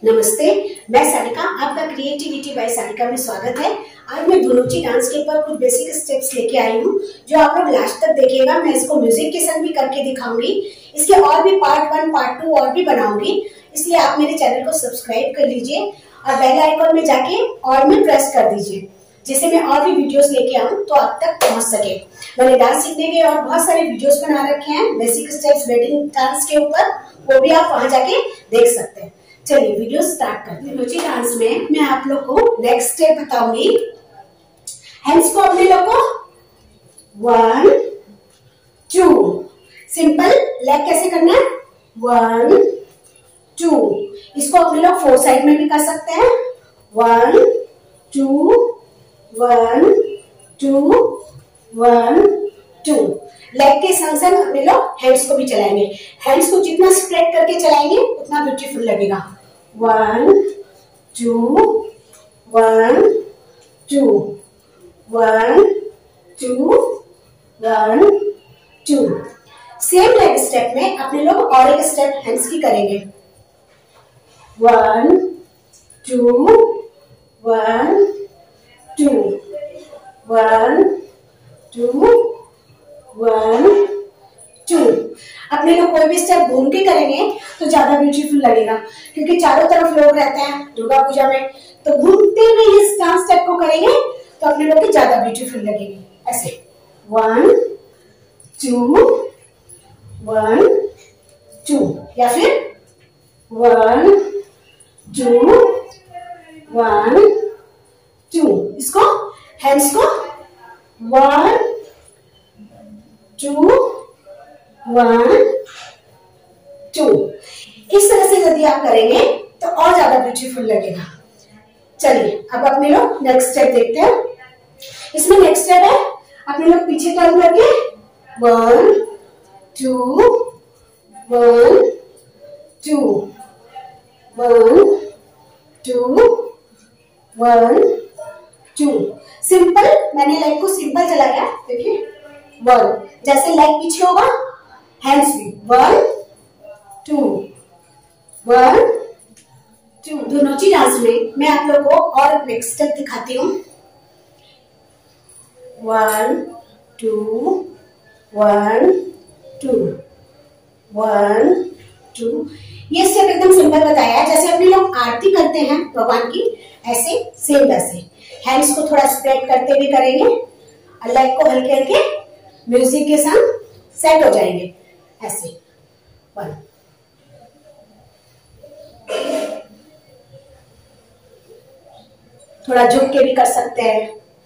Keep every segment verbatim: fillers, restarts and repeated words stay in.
नमस्ते, मैं सारिका, आपका क्रिएटिविटी बाय सारिका में स्वागत है। आज मैं धुनोची डांस के ऊपर कुछ बेसिक स्टेप्स लेके आई हूँ जो आप लोग लास्ट तक देखिएगा। मैं इसको म्यूजिक के संग भी करके दिखाऊंगी। इसके और भी पार्ट वन पार्ट टू और भी बनाऊंगी, इसलिए आप मेरे चैनल को सब्सक्राइब कर लीजिए और बेल आइकन में जाके और में प्रेस कर दीजिए, जिससे मैं और भी वीडियोस लेके आऊँ तो आप तक पहुंच सके। मैंने डांस सीखने के और बहुत सारे वीडियोस बना रखे हैं बेसिक स्टेप्स वेडिंग डांस के ऊपर, वो भी आप वहां जाके देख सकते हैं। चलिए वीडियो स्टार्ट करते हैं। धुनोची डांस में मैं आप लोग को नेक्स्ट स्टेप बताऊंगी। हैंड्स को अपने लोग को वन टू, सिंपल लेग कैसे करना है, वन टू। इसको अपने लोग फोर साइड में भी कर सकते हैं, one two one two one two. Leg के संग संग अपने लोग हैंड्स को भी चलाएंगे। हैंड्स को जितना स्प्रेड करके चलाएंगे उतना ब्यूटीफुल लगेगा। One two one two one two one two. Same leg step में अपने लोग और एक स्टेप हैंड्स की करेंगे। One two one two one two one two. अपने लोग कोई भी स्टेप घूम के करेंगे तो ज्यादा ब्यूटीफुल लगेगा, क्योंकि चारों तरफ लोग रहते हैं दुर्गा पूजा में, तो घूमते हुए इस डांस स्टेप को करेंगे तो अपने लोग की ज्यादा ब्यूटीफुल लगेगी। ऐसे वन टू वन टू, या फिर वन टू वन टू। इसको हैंड्स को वन टू वन टू, इस तरह से यदि आप करेंगे तो और ज्यादा ब्यूटीफुल लगेगा। चलिए अब अपने लोग नेक्स्ट स्टेप देखते हैं। इसमें नेक्स्ट स्टेप है अपने लोग पीछे टर्न करके one two one two one two one two. Simple, मैंने लेग को सिंपल चलाया, देखिए वन, जैसे लेग पीछे होगा हैंड्स भी one two one two. Dhunuchi dance में मैं आप लोगों को और नेक्स्ट स्टेप दिखाती हूँ। One two one two one two. ये स्टेप एकदम सिंपल बताया है, जैसे अपने लोग आरती करते हैं भगवान की, ऐसे सेम वैसे हैंड्स को थोड़ा स्प्रेड करते हुए करेंगे और लेग को हल्के हल्के म्यूजिक के साथ सेट हो जाएंगे। ऐसे वन, थोड़ा झुक के भी कर सकते हैं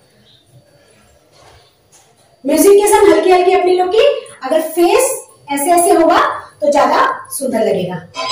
म्यूजिक के साथ हल्की हल्की अपनी लोग की। अगर फेस ऐसे ऐसे होगा तो ज्यादा सुंदर लगेगा।